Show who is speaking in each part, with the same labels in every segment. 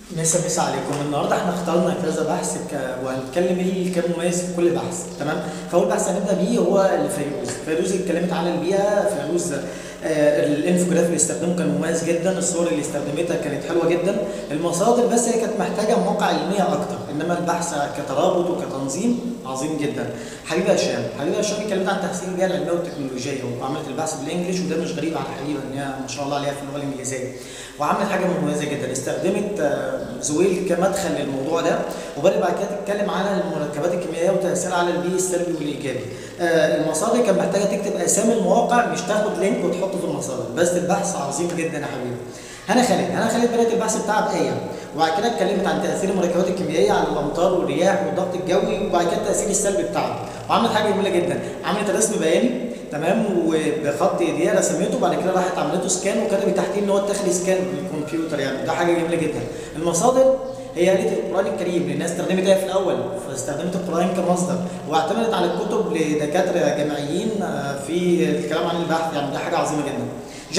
Speaker 1: مسا عليكم. النهارده احنا اخترنا كذا بحث وهنتكلم ايه اللي كان مميز في كل بحث. تمام. فاول بحث هنبدا بيه هو فيروز اتكلمت عن البيئه. فيروز الانفوجراف اللي استخدمه كان مميز جدا، الصور اللي استخدمتها كانت حلوه جدا، المصادر بس هي كانت محتاجه مواقع علميه اكتر، انما البحث كترابط وكتنظيم عظيم جدا. حبيبه هشام اتكلمت عن تحسين البيئه العلميه والتكنولوجيه، وعملت البحث بالانجلش، وده مش غريب على حبيبه ان هي ما شاء الله عليها في اللغه الانجليزيه، وعملت حاجه مميزه جدا، استخدمت زويل كمدخل للموضوع ده، وبدأ بعد كده تتكلم على المركبات الكيميائيه وتاثيرها على البيئي السلبي والايجابي. المصادر كان محتاجه تكتب اسامي المواقع، مش تاخد لينك وتحطه في المصادر، بس البحث عظيم جدا يا حبيبي. هنا خالد بدات البحث بتاعها بايه، وبعد كده اتكلمت عن تاثير المركبات الكيميائيه على الامطار والرياح والضغط الجوي، وبعد كده التاثير السلبي بتاعها، وعملت حاجه جميله جدا، عملت رسم بياني تمام وبخط ايديها رسمته، وبعد كده راحت عملته سكان وكتبت تحتيه ان هو اتاخد سكان بالكمبيوتر، يعني ده حاجه جميله جدا. المصادر هي قالت القران الكريم، لان الناس استخدمت ايه في الاول، فاستخدمت القران كمصدر، واعتمدت على الكتب لدكاتره جامعيين في الكلام عن البحث، يعني ده حاجه عظيمه جدا.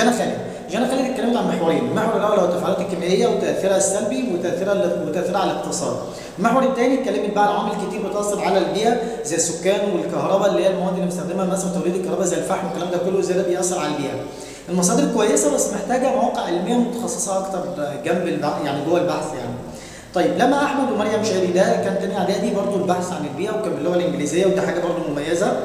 Speaker 1: جانا خالد اتكلمت عن محورين، المحور الاول هو التفاعلات الكيميائيه وتاثيرها السلبي وتاثيرها على الاقتصاد. المحور الثاني اتكلمت بقى عن عوامل كتير بتاثر على البيئه زي السكان والكهرباء، اللي هي المواد اللي بنستخدمها مثلا توليد الكهرباء زي الفحم والكلام ده كله، ازاي ده بيأثر على البيئه. المصادر كويسه بس محتاجه مواقع علميه متخصصه اكتر جنب يعني جوه البحث يعني. طيب لما احمد ومريم شادي، ده كان تاني اعدادي برضو البحث عن البيئه وكان باللغه الانجليزيه، وده حاجه برضو مميزه.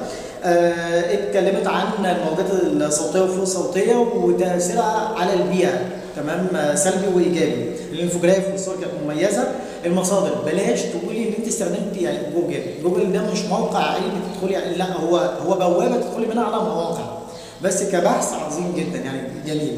Speaker 1: اتكلمت عن الموجات الصوتيه والفوق الصوتيه وتاثيرها على البيئه، تمام، سلبي وايجابي. الانفوجراف والصور كانت مميزه. المصادر بلاش تقولي ان انت استخدمتي يعني جوجل ده مش موقع علمي تدخلي يعني، لا هو بوابه تدخلي منها على مواقع، بس كبحث عظيم جدا يعني جميل.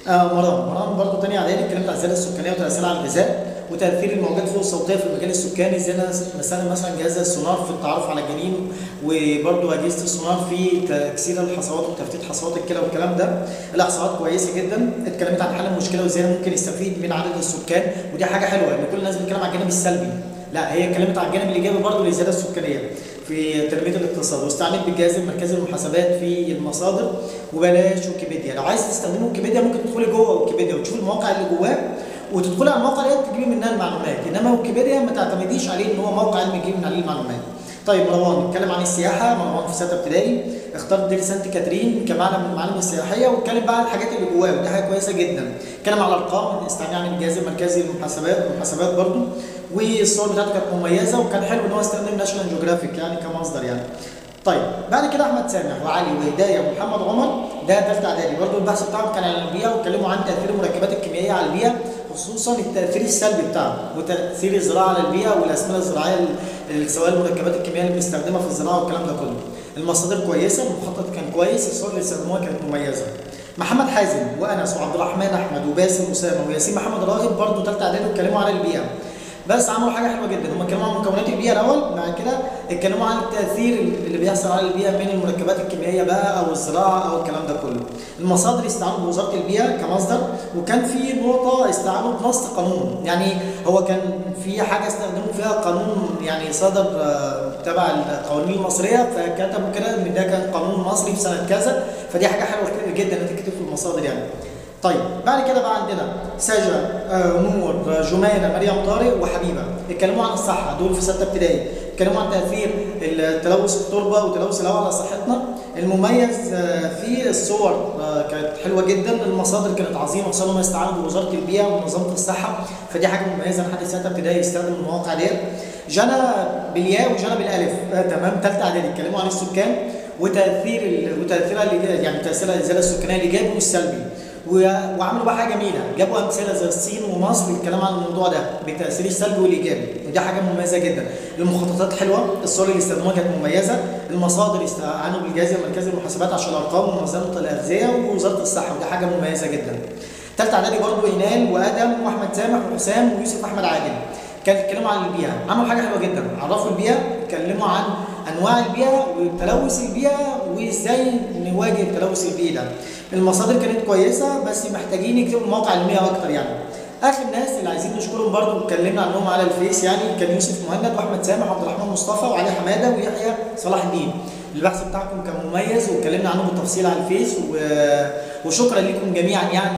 Speaker 1: مرام برضه تاني اعدادي اتكلمت عن الزياده السكانيه وتاثيرها على الغذاء وتاثير الموجات فوق الصوتيه في المجال السكاني، ازاي انا بستخدم مثلا جهاز السونار في التعرف على الجنين، وبرضه اجهزه السونار في تكسير الحصوات وتفتيت حصوات الكلى والكلام ده. الاحصاءات كويسه جدا، اتكلمت عن حل المشكله وازاي ممكن يستفيد من عدد السكان، ودي حاجه حلوه ان كل الناس بتتكلم عن الجانب السلبي، لا هي اتكلمت عن الجانب الايجابي برضه للزياده السكانيه في تنميه الاقتصاد، واستعملت بالجهاز المركزي للمحاسبات في المصادر. وبلاش ويكيبيديا، لو عايز تستخدموا ويكيبيديا ممكن تدخلي جوه ويكيبيديا وتشوفي المواقع اللي جواه وتدخلي على الموقع اللي تجيبي منها المعلومات، انما ويكيبيديا ما تعتمديش عليه ان هو موقع علمي تجيبي من عليه المعلومات. طيب مروان اتكلم عن السياحه، مروان في 6 ابتدائي اختار دير سانت كاترين كمعنى من المعالم السياحيه، واتكلم بقى عن الحاجات اللي جواه ودي حاجه كويسه جدا. اتكلم على الارقام، استعني عن الجهاز المركزي للمحاسبات برضه، والصور بتاعته كانت مميزه، وكان حلو ان هو استخدم ناشونال جيوغرافيك يعني كمصدر يعني. طيب بعد كده احمد سامح وعلي وهدايه ومحمد عمر، ده ثالثه اعدادي برضه البحث بتاعهم كان عن البيئه، واتكلموا عن تاثير المركبات الكيميائيه على البيئه، خصوصا التاثير السلبي بتاعه وتاثير الزراعه على البيئه والاسمده الزراعيه سواء المركبات الكيميائيه اللي بنستخدمها في الزراعه والكلام ده كله. المصادر كويسه، المخطط كان كويس، الصور اللي استخدموها كانت مميزه. محمد حازم وانس وعبد الرحمن احمد وباسم اسامه وياسين محمد راغب برضه ثالثه اعدادي اتكلموا عن البيئه، بس عملوا حاجه حلوه جدا، هم اتكلموا عن مكونات البيئه الاول، بعد كده اتكلموا عن التاثير اللي بيحصل على البيئه من المركبات الكيميائيه بقى او الزراعه او الكلام ده كله. المصادر استعانوا بوزاره البيئه كمصدر، وكان في نقطه استعانوا بنص قانون، يعني هو كان في حاجه استخدموا فيها قانون يعني صدر تبع القوانين المصريه، فكتبوا كده ان ده كان قانون مصري في سنه كذا، فدي حاجه حلوه جدا انها تكتب في المصادر يعني. طيب بعد كده بقى عندنا سجا، نور، جمانه، مريم طارق وحبيبه، اتكلموا عن الصحه، دول في 6 ابتدائي، اتكلموا عن تاثير التلوث التربه وتلوث الهواء على صحتنا. المميز في الصور كانت حلوه جدا، المصادر كانت عظيمه، خصوصا هم استعانوا بوزاره البيئه ومنظمه الصحه، فدي حاجه مميزه لحد 6 ابتدائي يستخدم المواقع ديت. جنى بالياء وجنى بالالف، تمام، ثالثه اعدادي، اتكلموا عن السكان وتاثيرها يعني تاثيرها الزياده السكانيه الايجابي والسلبي، وعملوا بقى حاجه جميله، جابوا امثله زي الصين ومصر الكلام عن الموضوع ده بالتاثير السلبي والايجابي، ودي حاجه مميزه جدا. المخططات حلوه، الصور اللي استخدموها كانت مميزه. المصادر استعانوا بالجهاز المركزي للمحاسبات عشان الارقام ومنظمه الاغذيه ووزاره الصحه، ودي حاجه مميزه جدا. ثالثه اعدادي برضه اينال وادم واحمد سامح وحسام ويوسف احمد عادل، كانوا اتكلموا عن البيئه، عملوا حاجه حلوه جدا، عرفوا البيئه، اتكلموا عن انواع البيئه وتلوث البيئه وازاي نواجه التلوث البيئي ده. المصادر كانت كويسه بس محتاجين يكتبوا مواقع علميه اكتر يعني. اخر ناس اللي عايزين نشكرهم برضو اتكلمنا عنهم على الفيس، يعني كان يوسف مهند واحمد سامح وعبد الرحمن مصطفى وعلي حماده ويحيى صلاح الدين. البحث بتاعكم كان مميز واتكلمنا عنه بالتفصيل على الفيس، وشكرا لكم جميعا يعني.